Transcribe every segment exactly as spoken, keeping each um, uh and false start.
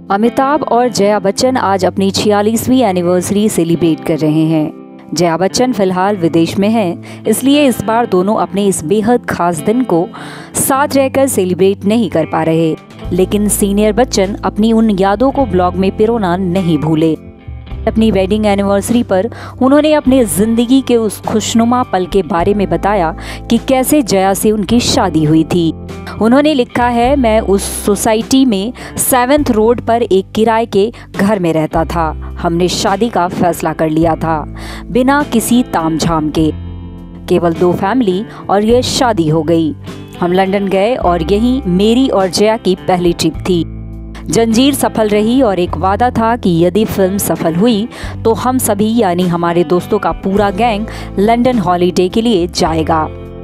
अमिताभ और जया बच्चन आज अपनी छियालीसवीं एनिवर्सरी सेलिब्रेट कर रहे हैं। जया बच्चन फिलहाल विदेश में हैं, इसलिए इस बार दोनों अपने इस बेहद खास दिन को साथ रहकर सेलिब्रेट नहीं कर पा रहे, लेकिन सीनियर बच्चन अपनी उन यादों को ब्लॉग में पिरोना नहीं भूले। अपनी वेडिंग एनिवर्सरी पर उन्होंने अपने जिंदगी के उस खुशनुमा पल के बारे में बताया कि कैसे जया से उनकी शादी हुई थी। उन्होंने लिखा है, मैं उस सोसाइटी में सेवेंथ रोड पर एक किराए के घर में रहता था। हमने शादी का फैसला कर लिया था बिना किसी तामझाम के, केवल दो फैमिली, और यह शादी हो गई। हम लंदन गए और यही मेरी और जया की पहली ट्रिप थी। जंजीर सफल रही और एक वादा था कि यदि फिल्म सफल हुई तो हम सभी यानी हमारे दोस्तों का पूरा गैंग लंदन हॉलीडे के लिए जाएगा।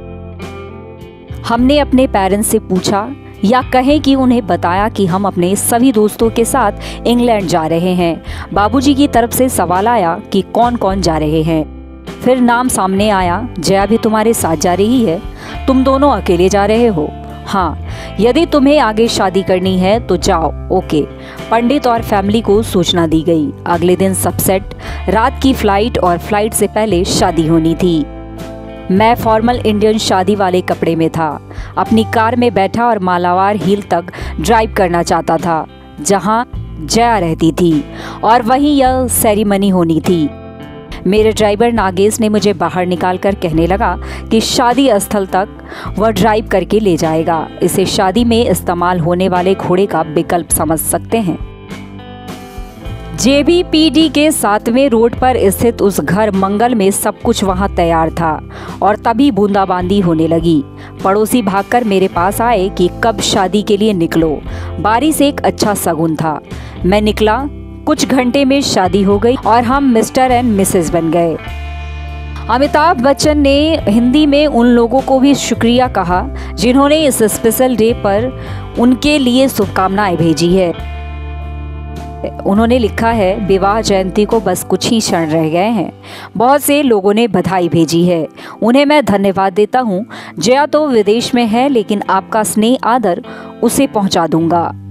हमने अपने पेरेंट्स से पूछा या कहें कि उन्हें बताया कि हम अपने सभी दोस्तों के साथ इंग्लैंड जा रहे हैं। बाबूजी की तरफ से सवाल आया कि कौन कौन जा रहे हैं। फिर नाम सामने आया, जया भी तुम्हारे साथ जा रही है। तुम दोनों अकेले जा रहे हो? हाँ, यदि तुम्हें आगे शादी करनी है तो जाओ। ओके। पंडित और फैमिली को सूचना दी गई। अगले दिन सब सेट, रात की फ्लाइट और फ्लाइट से पहले शादी होनी थी। मैं फॉर्मल इंडियन शादी वाले कपड़े में था। अपनी कार में बैठा और मालावार हिल तक ड्राइव करना चाहता था जहां जया रहती थी, और वहीं यह सेरेमनी होनी थी। मेरे ड्राइवर नागेश ने मुझे बाहर निकालकर कहने लगा कि शादी स्थल तक वह ड्राइव करके ले जाएगा। इसे शादी में इस्तेमाल होने वाले घोड़े का विकल्प समझ सकते हैं। जे बी पी डी के सातवें रोड पर स्थित उस घर मंगल में सब कुछ वहां तैयार था, और तभी बूंदाबांदी होने लगी। पड़ोसी भागकर मेरे पास आए कि कब शादी के लिए निकलो। बारिश एक अच्छा शगुन था। मैं निकला। कुछ घंटे में शादी हो गई और हम मिस्टर एंड मिसेस बन गए। अमिताभ बच्चन ने हिंदी में उन लोगों को भी शुक्रिया कहा जिन्होंने इस स्पेशल डे पर उनके लिए शुभकामनाएं भेजी है। उन्होंने लिखा है, विवाह जयंती को बस कुछ ही क्षण रह गए हैं। बहुत से लोगों ने बधाई भेजी है, उन्हें मैं धन्यवाद देता हूँ। जया तो विदेश में है, लेकिन आपका स्नेह आदर उसे पहुँचा दूंगा।